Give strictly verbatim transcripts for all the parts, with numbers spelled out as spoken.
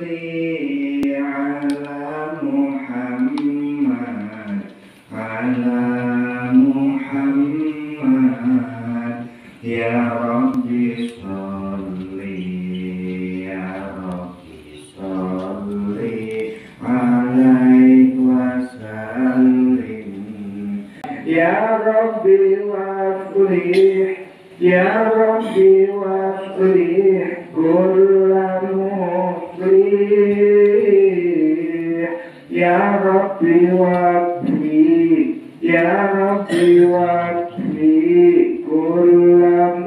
sholli ala Muhammad ala Muhammad ya Rabbi sholli ya Rabbi sholli alaihi wasallim ya Rabbi waflih ya Rabbi waflih kulla muflih ya Rabbi waflih ya Rabbi waflih kulla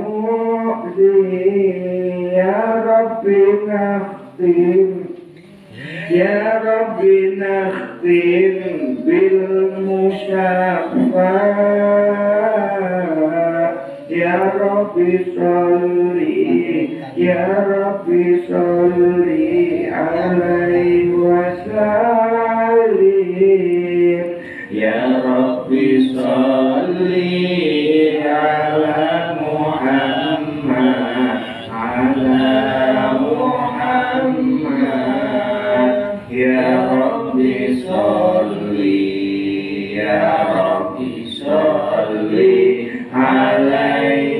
mu'lih ya Rabbi nakhtim ya Rabbi nakhtim bil musyafa ya Rabbi sholli ya Rabbi sholli alaihi wasallim ya Rabbi sholli ala Muhammad ala Muhammad ya Rabbi sholli ya Rabbi sholli alaihi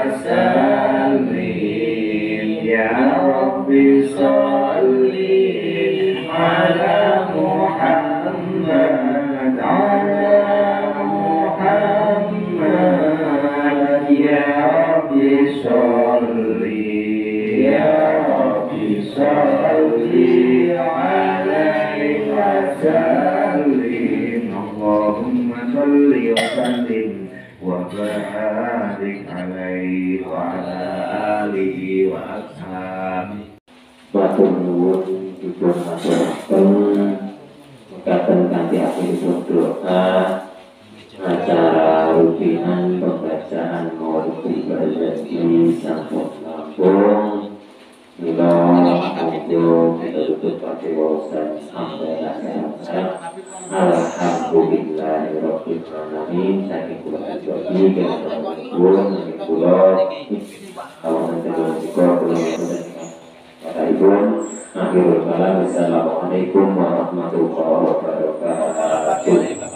wasallim ya Rabbi sholli ala Muhammad ala Muhammad ya Rabbi sholli ya Rabbi sholli alaihi wasallim Allahumma sholli wa sallim wa barik alaihi wa ala alihi wa ashabihi. Matur nuwun dipun aturaken mekaten kanthi akhiripun doa acara rutinan pembacaan Maulid Ibrahim sampun rampung. Mila monggo kita tutup pakai wawasan sampai akhir. Alhamdulillahirabbil alamin. Saking kula aturke kula kula awan terus kula kula Assalamualaikum warahmatullahi wabarakatuh.